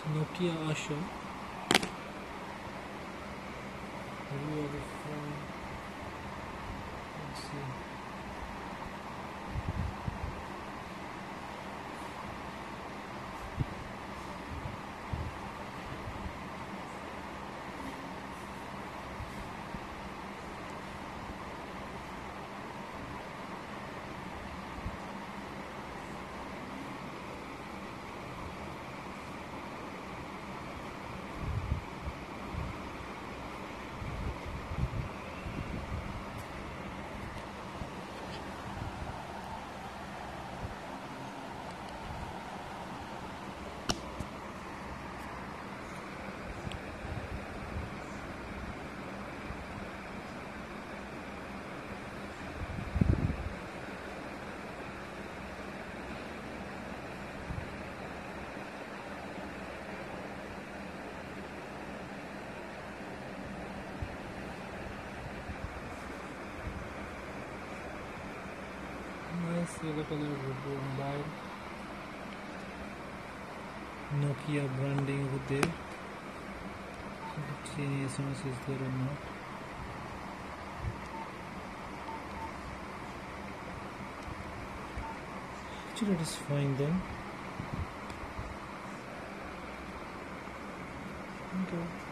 Nokia Asha. Review of the phone. Let's see. Nice yellow color mobile. Nokia branding over there. Let's see any SMS is there or not. Actually, it is fine then. Okay.